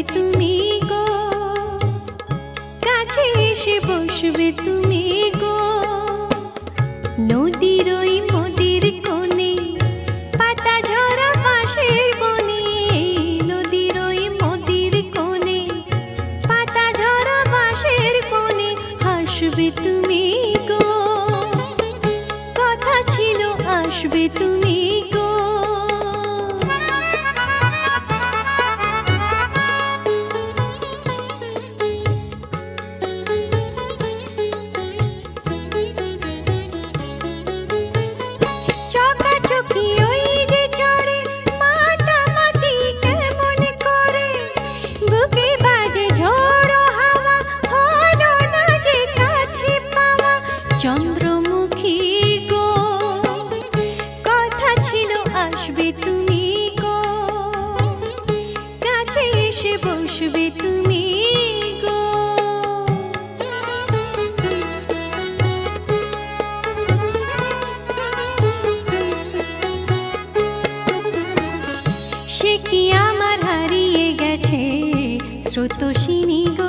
তুমি গো, কাছে এসে বসবে তুমি গো। নদীর ওই মদির কোণে, পাতা ঝরা বাঁশের বনে, নদীর ওই মদির কোণে, পাতা ঝরা বাঁশের বনে হাসবে তুমি গো, কথা ছিল আসবে তুমি গো। চন্দ্রমুখী গো, কথা ছিল আসবে তুমি গো, কাছে এসে বসবে তুমি গো। সে কি আমার হারিয়ে গেছে স্রোতস্বিনী গো,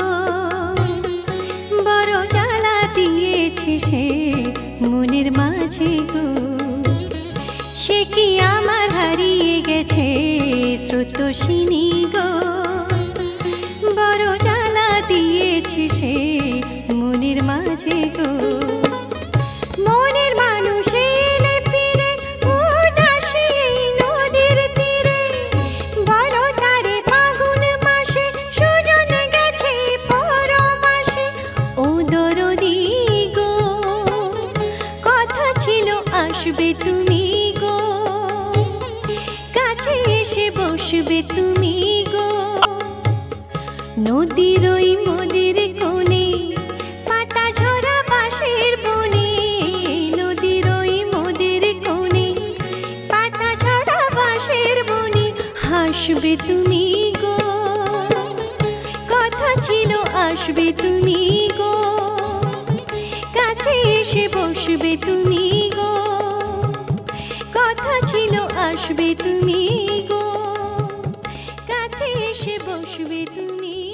বড় জ্বালা দিয়েছে সে মনের মাঝে গো। সে কি আমার হারিয়ে গেছে স্রোতস্বিনী গো, বড় জ্বালা দিয়েছে সে মনের মাঝে গো। মনের মানুষ এলে ফিরে উদাসী নদীর তীরে, বড় তারে ফাগুন মাসে সুজন গেছে পরবাসে। ও দরদি গো, কথা ছিল আসবে তুমি গো, কাছে এসে বসবে তুমি গো। নদীর ওই মদির কোণে, পাতা ঝরা বাঁশের বনে, নদীর ওই মদির কোণে, পাতা ঝরা বাঁশের বনে হাসবে তুমি গো, কথা ছিল আসবে তুমি গো, কাছে এসে বসবে তুমি গো, কথা ছিল আসবে তুমি গো, কাছে এসে বসবে তুমি।